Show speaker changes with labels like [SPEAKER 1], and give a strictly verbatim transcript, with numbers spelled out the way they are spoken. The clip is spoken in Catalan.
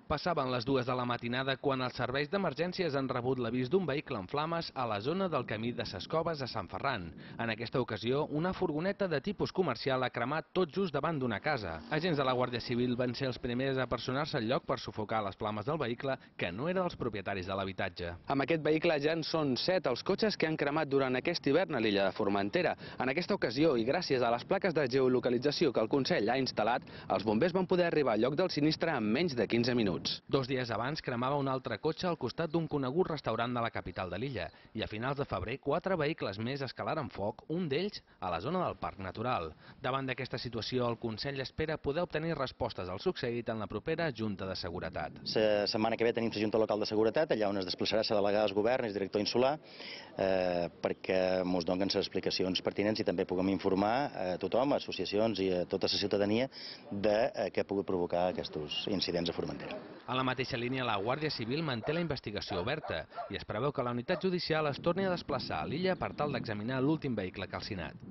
[SPEAKER 1] Passaven les dues de la matinada quan els serveis d'emergències han rebut l'avís d'un vehicle en flames a la zona del camí de Ses Coves a Sant Ferran. En aquesta ocasió, una furgoneta de tipus comercial ha cremat tot just davant d'una casa. Agents de la Guàrdia Civil van ser els primers a personar-se al lloc per sufocar les flames del vehicle, que no era dels propietaris de l'habitatge.
[SPEAKER 2] Amb aquest vehicle ja en són set els cotxes que han cremat durant aquest hivern a l'illa de Formentera. En aquesta ocasió, i gràcies a les plaques de geolocalització que el Consell ha instal·lat, els bombers van poder arribar al lloc del sinistre en menys de quinze minuts.
[SPEAKER 1] Dos dies abans cremava un altre cotxe al costat d'un conegut restaurant de la capital de l'illa i a finals de febrer quatre vehicles més escalaren foc, un d'ells a la zona del Parc Natural. Davant d'aquesta situació, el Consell espera poder obtenir respostes al succeït en la propera Junta de Seguretat.
[SPEAKER 3] La setmana que ve tenim la Junta Local de Seguretat, allà on es desplaçarà la delegada del govern, el director insular, eh, perquè ens donen les explicacions pertinents i també puguem informar a tothom, a associacions i a tota la ciutadania de eh, què ha pogut provocar aquests incidents a Formentera.
[SPEAKER 1] A la mateixa línia, la Guàrdia Civil manté la investigació oberta i es preveu que la unitat judicial es torni a desplaçar a l'illa per tal d'examinar l'últim vehicle calcinat.